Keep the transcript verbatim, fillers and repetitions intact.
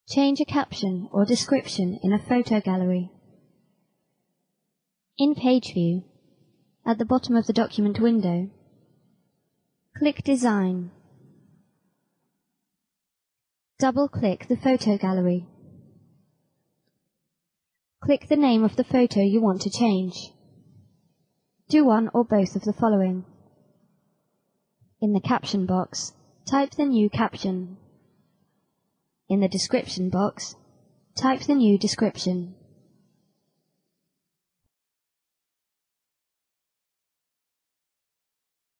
Change a caption or description in a photo gallery. In Page View, at the bottom of the document window, click Design. Double-click the photo gallery. Click the name of the photo you want to change. Do one or both of the following. In the caption box, type the new caption. In the description box, type the new description.